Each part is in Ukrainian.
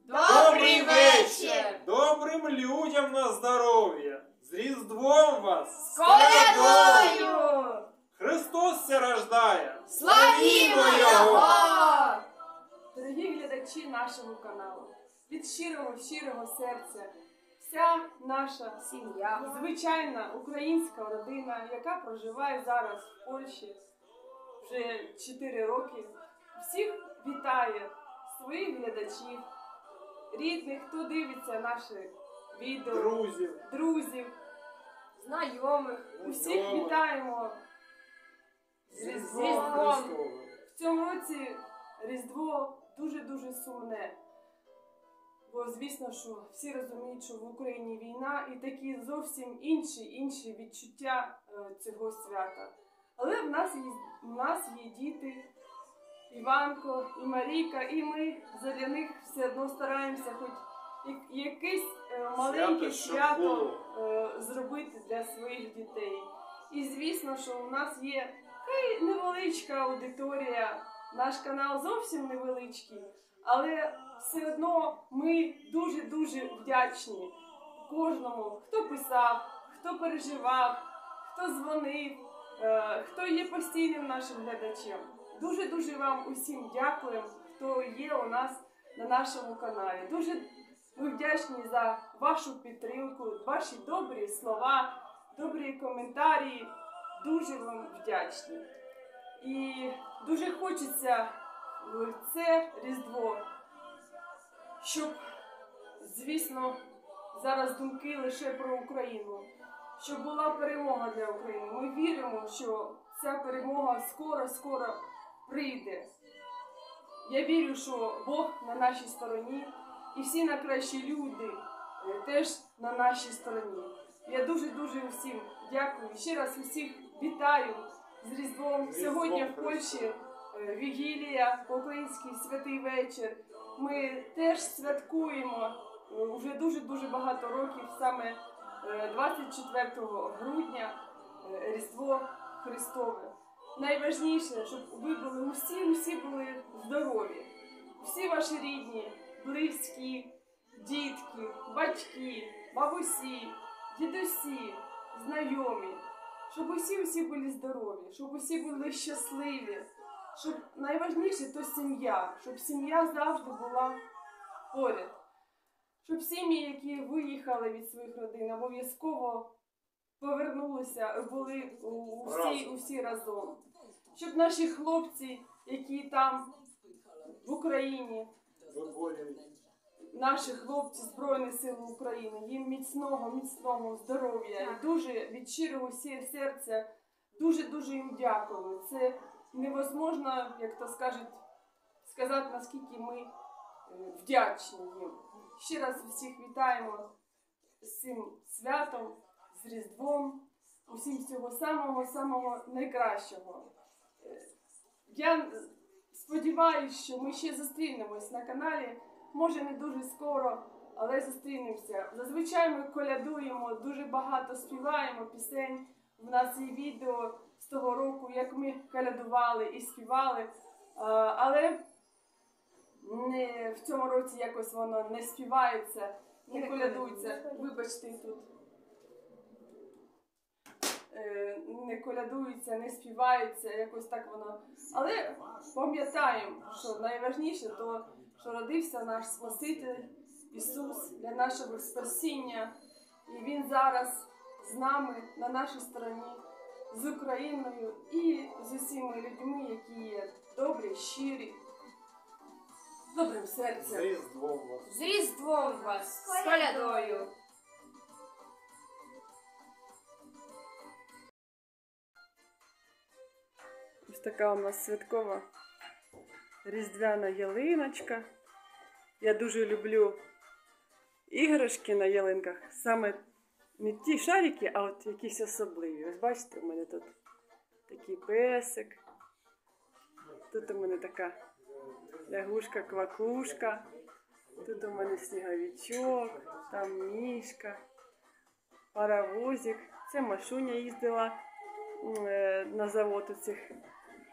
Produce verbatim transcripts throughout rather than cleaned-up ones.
Добрий вечір! Добрим людям на здоров'я! З Різдвом вас! З колядою! Христос се рождає! Славімо Його! Дорогі глядачі нашого каналу, від щирого-щирого серця вся наша сім'я, звичайна українська родина, яка проживає зараз в Польщі вже чотири роки, всіх вітає своїх глядачів, рідних, хто дивиться наші відео, Друзів, друзів, знайомих. Усіх Знайомих. вітаємо з з Різдвом. Різдвом Христовим! В цьому році Різдво дуже-дуже сумне. Бо, звісно, що всі розуміють, що в Україні війна і такі зовсім інші, інші відчуття е, цього свята. Але в нас є, в нас є діти, Іванко і Марійка, і ми задля них все одно стараємося хоч я- якесь е, маленьке Свято, щоб свято було. е, зробити для своїх дітей. І звісно, що у нас є хай невеличка аудиторія, наш канал зовсім невеличкий, але все одно ми дуже-дуже вдячні кожному, хто писав, хто переживав, хто дзвонив, е, хто є постійним нашим глядачем. Дуже-дуже вам усім дякуємо, хто є у нас на нашому каналі. Дуже ми вдячні за вашу підтримку, ваші добрі слова, добрі коментарі. Дуже вам вдячні. І дуже хочеться в це Різдво, щоб, звісно, зараз думки лише про Україну, щоб була перемога для України. Ми віримо, що ця перемога скоро-скоро прийде. Я вірю, що Бог на нашій стороні і всі найкращі люди е, теж на нашій стороні. Я дуже-дуже усім дякую. Ще раз усіх вітаю з Різдвом. Різдвом Сьогодні в Христовим. Польщі е, Вігілія, по-українськи Святий вечір. Ми теж святкуємо е, вже дуже-дуже багато років, саме е, двадцять четвертого грудня, е, Різдво Христове. Найважніше, щоб ви були усі, усі були здорові. Всі ваші рідні, близькі, дітки, батьки, бабусі, дідусі, знайомі. Щоб усі-усі були здорові, щоб усі були щасливі. Щоб найважніше то сім'я, щоб сім'я завжди була поряд. Щоб сім'ї, які виїхали від своїх родин, обов'язково повернулися, були усі, усі разом. Щоб наші хлопці, які там в Україні, виборюють. наші хлопці Збройних сил України, їм міцного, міцного здоров'я. І дуже від щирого сер- серця дуже-дуже їм дякую. Це невозможно, як то скажуть, сказати, наскільки ми е, вдячні їм. Ще раз всіх вітаємо з цим святом, з Різдвом, усім всього самого-самого найкращого. Е, Я сподіваюся, що ми ще зустрінемось на каналі. Може, не дуже скоро, але зустрінемося. Зазвичай ми колядуємо, дуже багато співаємо пісень. У нас є відео з того року, як ми колядували і співали. А, Але не, в цьому році якось воно не співається, не колядується. Вибачте, тут е, не колядується, не співається, якось так воно. Але пам'ятаємо, що найважніше то, що родився наш Спаситель Ісус для нашого спасіння. І Він зараз з нами, на нашій стороні, з Україною і з усіма людьми, які є добрі, щирі, з добрим З серцем. Різдвом вас! З Різдвом вас! З колядою! Ось така у нас святкова різдвяна ялиночка. Я дуже люблю іграшки на ялинках. Саме не ті шарики, а от якісь особливі. Ось бачите, у мене тут такий песик. Тут у мене така лягушка-квакушка. Тут у мене сніговичок, там мішка, паровозик. Це Машуня їздила е, на завод у цих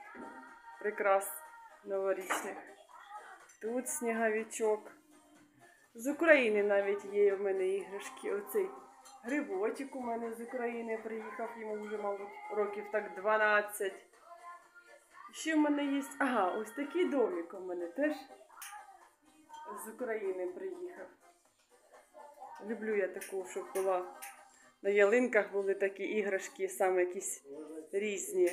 прикрас новорічних. Тут сніговичок. З України навіть є в мене іграшки. Оцей грибочок у мене з України приїхав, йому вже, мабуть, років так дванадцять. Ще в мене є... Ага, ось такий домик у мене теж з України приїхав. Люблю я таку, щоб була. На ялинках були такі іграшки, саме якісь різні.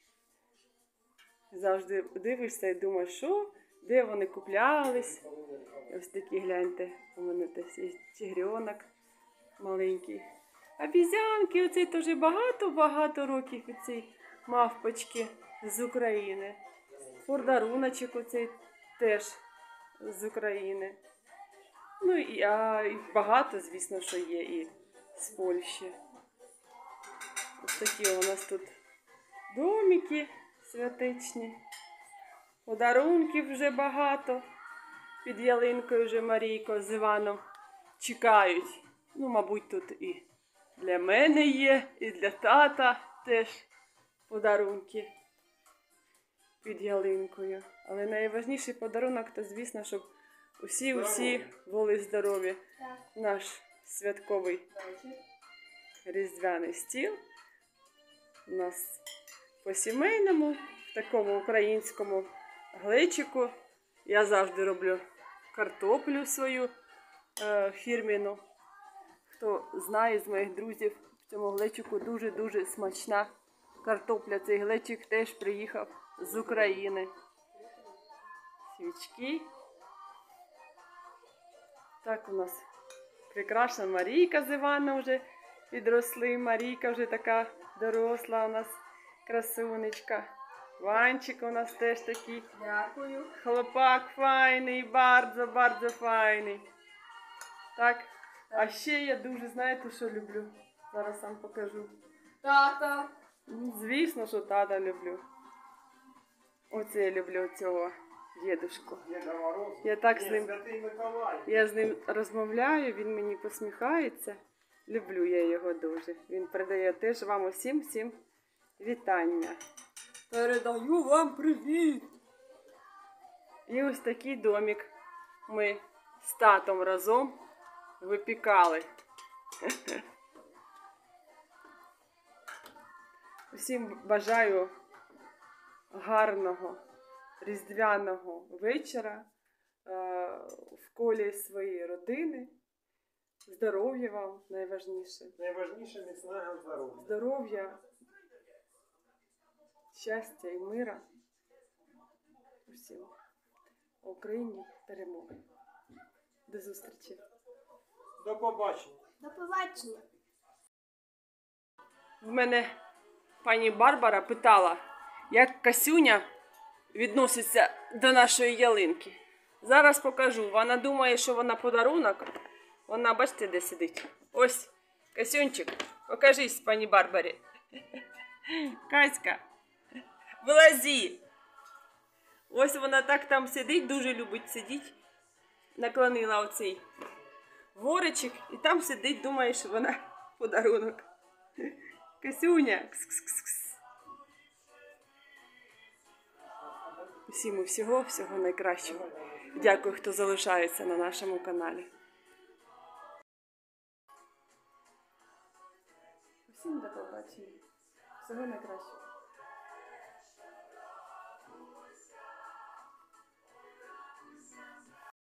Завжди дивишся і думаєш, що, де вони куплялись. Ось такі, гляньте, у мене теж є тигренок маленький. Обізянки, оцей теж багато-багато років, оцей мавпочки з України. Подаруночок оцей теж з України. Ну і, а, і багато, звісно, що є і з Польщі. Ось такі у нас тут домики святичні. Подарунків вже багато. Під ялинкою вже Марійко з Іваном чекають. Ну, мабуть, тут і для мене є, і для тата теж подарунки під ялинкою. Але найважніший подарунок, то, звісно, щоб усі-усі були здорові. Так. Наш святковий різдвяний стіл у нас по-сімейному, в такому українському глечику. Я завжди роблю картоплю свою е, фірміну. Хто знає з моїх друзів, в цьому глечику дуже-дуже смачна картопля. Цей глечик теж приїхав з України. Свічки. Так у нас прикрашена Марійка з Іваном вже підросли. Марійка вже така доросла у нас красунечка. Ванчик у нас теж такий. Дякую. Хлопак файний, bardzo, bardzo файний. Так, а ще я дуже, знаєте, що люблю? Зараз вам покажу. Тата. Ну, звісно, що тата люблю. Оце я люблю цього дідушку. Деда Мороз. Я так з Ні, ним, Святий Миколай. я з ним розмовляю, він мені посміхається. Люблю я його дуже. Він передає теж вам усім всім вітання. Передаю вам привіт! І ось такий домик ми з татом разом випікали. Усім бажаю гарного різдвяного вечора е, в колі своєї родини. Здоров'я вам найважніше. Найважніше міцного здоров'я. Здоров'я, щастя і мира усім. В Україні перемоги. До зустрічі. До побачення. До побачення. В мене пані Барбара питала, як Касюня відноситься до нашої ялинки. Зараз покажу. Вона думає, що вона подарунок. Вона, бачите, де сидить. Ось, Касюнчик, покажись пані Барбарі. Каська, вилазі. Ось вона так там сидить, дуже любить сидіти. Наклонила оцей ворочик і там сидить, думає, що вона подарунок. Касюня. Кс-кс-кс-кс. Усім всього, всього найкращого. Дякую, хто залишається на нашому каналі. Усім до побачення. Всього найкращого.